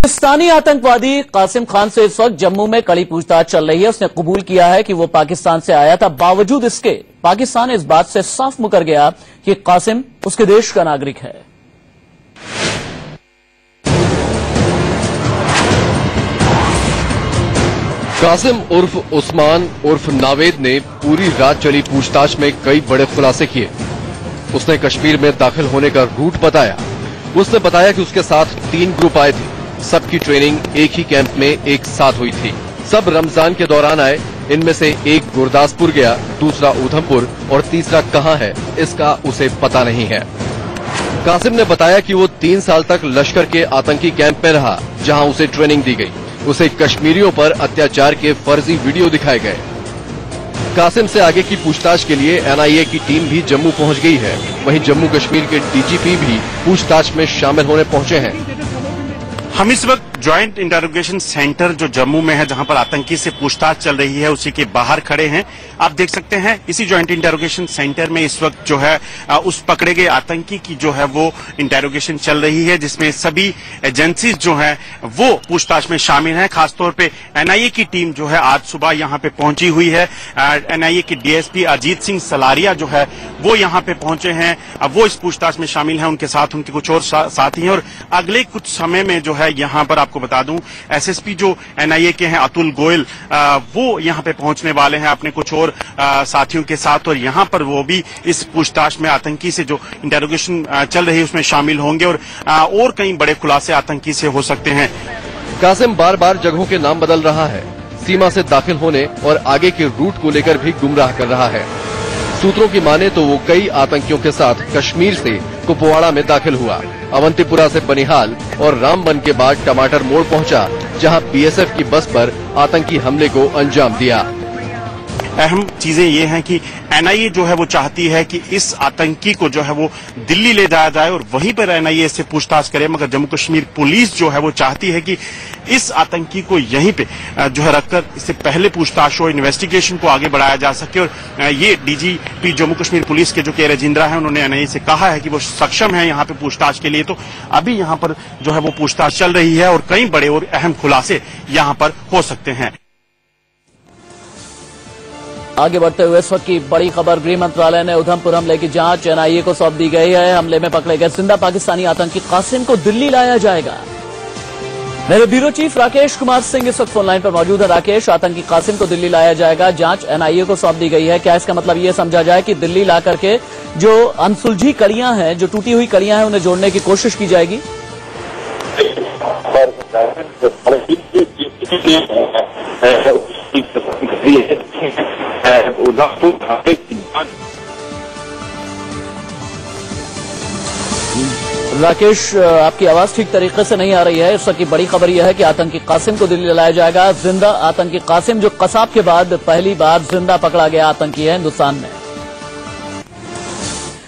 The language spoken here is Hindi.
पाकिस्तानी आतंकवादी कासिम खान से इस वक्त जम्मू में कड़ी पूछताछ चल रही है। उसने कबूल किया है कि वो पाकिस्तान से आया था। बावजूद इसके पाकिस्तान इस बात से साफ मुकर गया कि कासिम उसके देश का नागरिक है। कासिम उर्फ उस्मान उर्फ नावेद ने पूरी रात चली पूछताछ में कई बड़े खुलासे किए। उसने कश्मीर में दाखिल होने का रूट बताया। उसने बताया कि उसके साथ 3 ग्रुप आए थे। सबकी ट्रेनिंग एक ही कैंप में एक साथ हुई थी। सब रमजान के दौरान आए। इनमें से एक गुरदासपुर गया, दूसरा उधमपुर और तीसरा कहां है इसका उसे पता नहीं है। कासिम ने बताया कि वो 3 साल तक लश्कर के आतंकी कैंप में रहा, जहां उसे ट्रेनिंग दी गई। उसे कश्मीरियों पर अत्याचार के फर्जी वीडियो दिखाए गए। कासिम से आगे की पूछताछ के लिए एनआईए की टीम भी जम्मू पहुंच गई है। वहीं जम्मू कश्मीर के डीजीपी भी पूछताछ में शामिल होने पहुंचे हैं। हम इस वक्त ज्वाइंट इंटरोगेशन सेंटर जो जम्मू में है, जहां पर आतंकी से पूछताछ चल रही है, उसी के बाहर खड़े हैं। आप देख सकते हैं इसी ज्वाइंट इंटरोगेशन सेंटर में इस वक्त जो है उस पकड़े गए आतंकी की जो है वो इंटरोगेशन चल रही है, जिसमें सभी एजेंसीज जो है वो पूछताछ में शामिल हैं। खासतौर पे एनआईए की टीम जो है आज सुबह यहां पे पहुंची हुई है। एनआईए के डीएसपी अजीत सिंह सलारिया जो है वो यहां पे पहुंचे हैं। अब वो इस पूछताछ में शामिल हैं। उनके साथ उनके कुछ और साथी हैं और अगले कुछ समय में जो है यहां पर आपको बता दूं एसएसपी जो एनआईए के हैं अतुल गोयल वो यहां पे पहुंचने वाले हैं अपने कुछ और साथियों के साथ, और यहां पर वो भी इस पूछताछ में आतंकी से जो इंटरोगेशन चल रही है उसमें शामिल होंगे और कई बड़े खुलासे आतंकी से हो सकते हैं। कासिम बार बार जगहों के नाम बदल रहा है। सीमा से दाखिल होने और आगे के रूट को लेकर भी गुमराह कर रहा है। सूत्रों की माने तो वो कई आतंकियों के साथ कश्मीर से कुपवाड़ा में दाखिल हुआ, अवंतीपुरा से बनिहाल और रामबन के बाद टमाटर मोड़ पहुंचा, जहां बीएसएफ की बस पर आतंकी हमले को अंजाम दिया। अहम चीजें ये हैं कि एनआईए जो है वो चाहती है कि इस आतंकी को जो है वो दिल्ली ले जाया जाए और वहीं पर एनआईए से पूछताछ करे, मगर जम्मू कश्मीर पुलिस जो है वो चाहती है कि इस आतंकी को यहीं पे जो है रखकर इससे पहले पूछताछ हो, इन्वेस्टिगेशन को आगे बढ़ाया जा सके। और ये डीजीपी जम्मू कश्मीर पुलिस के जो के राजेंद्रा है, उन्होंने एनआईए से कहा है कि वो सक्षम है यहाँ पे पूछताछ के लिए। तो अभी यहाँ पर जो है वो पूछताछ चल रही है और कई बड़े और अहम खुलासे यहाँ पर हो सकते हैं। आगे बढ़ते हुए इस वक्त की बड़ी खबर, गृह मंत्रालय ने उधमपुर हमले की जांच एनआईए को सौंप दी गई है। हमले में पकड़े गए जिंदा पाकिस्तानी आतंकी कासिम को दिल्ली लाया जाएगा। मेरे ब्यूरो चीफ राकेश कुमार सिंह इस वक्त फोन लाइन पर मौजूद है। राकेश, आतंकी कासिम को दिल्ली लाया जाएगा, जांच एनआईए को सौंप दी गई है। क्या इसका मतलब ये समझा जाए कि दिल्ली ला करके जो अनसुलझी कड़ियां हैं, जो टूटी हुई कड़ियां हैं, उन्हें जोड़ने की कोशिश की जाएगी? राकेश, आपकी आवाज ठीक तरीके से नहीं आ रही है। इस वक्त की बड़ी खबर यह है कि आतंकी कासिम को दिल्ली लाया जाएगा। जिंदा आतंकी कासिम जो कसाब के बाद पहली बार जिंदा पकड़ा गया आतंकी है हिंदुस्तान में।